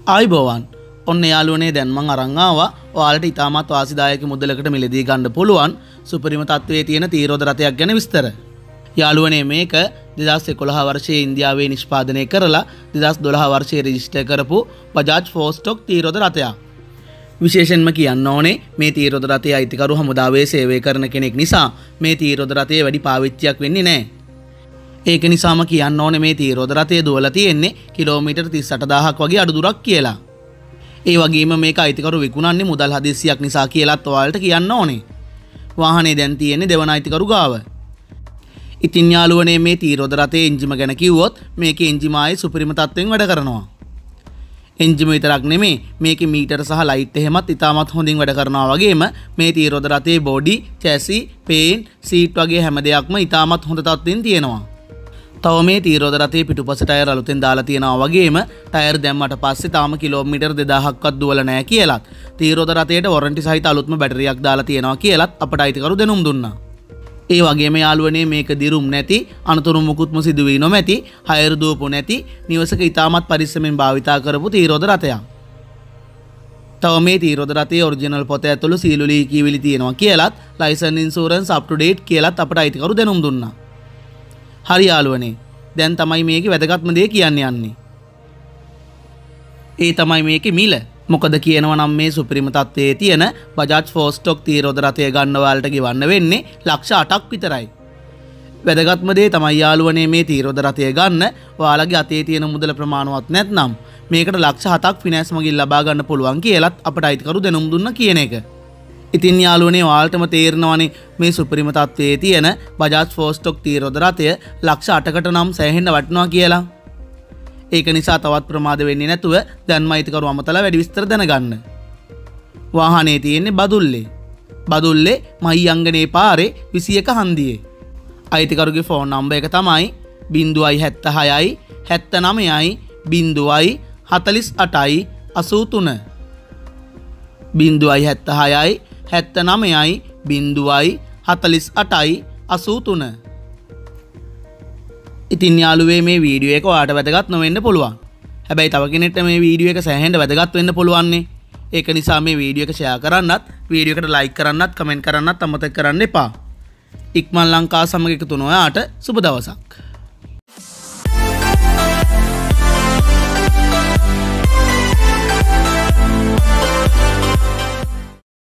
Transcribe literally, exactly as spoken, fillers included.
ආයිබෝවන්. ඔන්න යාළුවනේ දැන් මම අරන් ආවා. ඔයාලට ඉතාමත් වාසිදායක මුදලකට මිලදී ගන්න පුළුවන් සුපිරිම තත්ත්වයේ තියෙන තීරෝධ රථයක් ගැන විස්තර. යාළුවනේ මේක දෙදහස් එකොළහ වර්ෂයේ ඉන්දියාවේ නිෂ්පාදනය කරලා දෙදහස් දොළහ වර්ෂයේ රෙජිස්ටර් කරපු බජාජ් ෆෝර් ස්ටොක් තීරෝධ රථයක්. විශේෂයෙන්ම කියන්න ඕනේ මේ තීරෝධ රථයේ අයිතිකරු හමුදාවේ සේවය කරන කෙනෙක් නිසා මේ තීරෝධ රථයේ වැඩි පාවිච්චියක් වෙන්නේ නැහැ. ඒක නිසාම කියන්න ඕනේ මේ තීරෝධ රථය දුවලා තියෙන්නේ කිලෝමීටර් තිස් අට දහසක් වගේ අඩු දුරක් කියලා. ඒ වගේම මේක අයිතිකරු විකුණන්නේ මුදල් හදිස්සියක් නිසා කියලාත් ඔයාලට කියන්න ඕනේ. වාහනේ දැන් තියෙන්නේ දෙවන අයිතිකරු ගාව. ඉතින් යාළුවනේ මේ තීරෝධ රථයේ එන්ජිම ගැන කිව්වොත් මේකේ එන්ජිම ආයේ සුපිරිම තත්ත්වෙන් වැඩ කරනවා. එන්ජිම විතරක් නෙමෙයි මේකේ මීටර සහ ලයිට් එහෙමත් ඉතාමත් හොඳින් වැඩ කරනවා වගේම මේ තීරෝධ රථයේ බොඩි, චැසි, පේන්ට්, සීට් වගේ හැම දෙයක්ම ඉතාමත් හොඳ තත්ත්වෙන් තියෙනවා. තව මේ තීරෝධ රථයේ පිටුපස ටයර් අලුතෙන් දාලා තියෙනවා වගේම ටයර් දැම්මට පස්සේ තාම කිලෝමීටර් දෙදාහක්වත් දුවලා නැහැ කියලාත් තීරෝධ රථයට වොරන්ටි සහිත අලුත්ම බැටරියක් දාලා තියෙනවා කියලාත් අපට අයිතිකරු දැනුම් දුන්නා. ඒ වගේම යාළුවනේ මේක දිරුම් නැති, අනතුරු මුකුත්ම සිදු වී නොමැති, හයර් දුවපු නැති, නිවසක ඉතාමත් පරිස්සමෙන් භාවිතා කරපු තීරෝධ රථයක්. තව මේ තීරෝධ රථයේ ඔරිජිනල් පොත ඇතුළු සීලු ලී කියවිලි තියෙනවා කියලාත් licence insurance up to date කියලාත් අපට අයිතිකරු දැනුම් දුන්නා. හරි යාළුවනේ දැන් තමයි මේකේ වැදගත්ම දේ කියන්න යන්නේ. ඒ තමයි මේකේ මිල. මොකද කියනවා නම් මේ සුපිරිම තත්ත්වයේ තියෙන බජාජ් ෆෝර් ස්ටොක් තීරෝධ රථය ගන්න ඔයාලට ගෙවන්න වෙන්නේ ලක්ෂ අටක් විතරයි. වැදගත්ම දේ තමයි යාළුවනේ මේ තීරෝධ රථය ගන්න ඔයාලගේ අතේ තියෙන මුදල ප්‍රමාණවත් නැත්නම් මේකට ලක්ෂ හතක් ෆිනෑන්ස් මගින් ලබා ගන්න පුළුවන් කියලාත් අපට අයිතිකරු දැනුම් දුන්න කියන එක. ඉතින් යාළුවනේ ඔයාලටම තේරෙනවනේ මේ සුපිරිම තත්ත්වයේ තියෙන බජාජ් ෆෝර් ස්ටොක් තීරෝධ රථය ලක්ෂ අටකට නම් සෑහෙන්න වටිනවා කියලා. ඒක නිසා තවත් ප්‍රමාද වෙන්නේ නැතුව දැන්ම අයිතිකරු අමතලා වැඩි විස්තර දැනගන්න. වාහනේ තියෙන්නේ බදුල්ලේ. බදුල්ලේ මහියංගනේ පාරේ විසි එක හන්දියේ. අයිතිකරුගේ ෆෝන් නම්බර් එක තමයි ශූන්‍ය හතර හයයි හැත්තෑ නවයයි ශූන්‍යයි හතළිස් අටයි අසූ තුන. ශූන්‍ය හතර හයයි හැත්තෑ නවයයි ශූන්‍යයි හතළිස් අටයි අසූ තුන. ඉතින් යාළුවේ මේ වීඩියෝ එක ඔයාලට වැදගත් නොවෙන්න පුළුවන්. හැබැයි තව කෙනෙක්ට මේ වීඩියෝ එක සෑහෙන්න වැදගත් වෙන්න පුළුවන්නේ. ඒක නිසා මේ වීඩියෝ එක ෂෙයා කරන්නත්, වීඩියෝ එකට ලයික් කරන්නත්, කමෙන්ට් කරන්නත් අමතක කරන්න එපා. ඉක්මන් ලංකා සමග එකතු වෙන ඔයාට සුබ දවසක්.